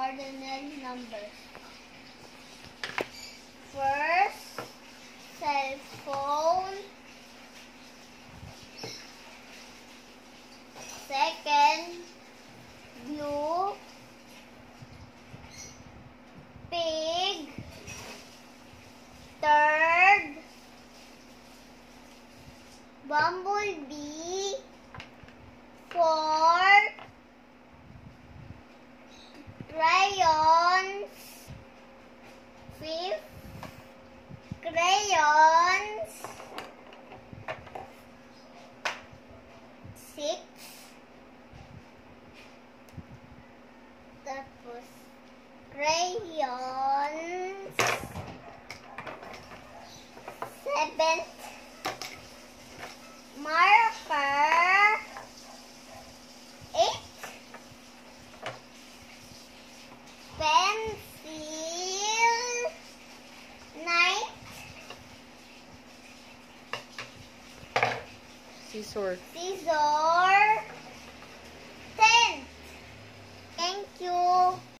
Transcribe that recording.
ordinal numbers. First, cell phone. Second, blue. Pig. Third, bumblebee. Fourth, crayons. Fifth, crayons. Sixth, tapos crayons. Seventh, marker. Eighth, pencil. Ninth, Scissor. scissors.